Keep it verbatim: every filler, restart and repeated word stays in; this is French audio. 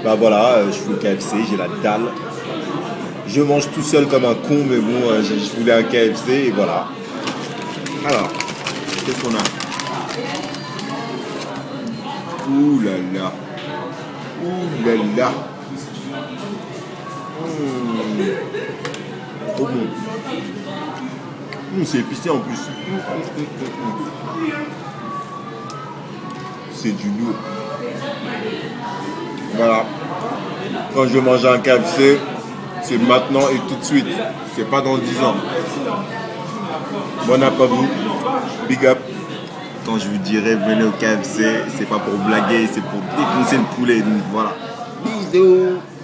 Bah voilà, euh, je fais le K F C, j'ai la dalle. Je mange tout seul comme un con, mais bon, euh, je je voulais un K F C et voilà. Alors, qu'est-ce qu'on a? Ouh là là. Ouh là là. Mmh. Trop bon. Mmh, c'est épicé en plus. Mmh, mmh, mmh, mmh. C'est du lourd. Voilà. Quand je mange un K F C, c'est maintenant et tout de suite. C'est pas dans dix ans. Bon app à vous. Big up. Quand je vous dirai venez au K F C, c'est pas pour blaguer, c'est pour défoncer le poulet. Donc voilà. Bisous.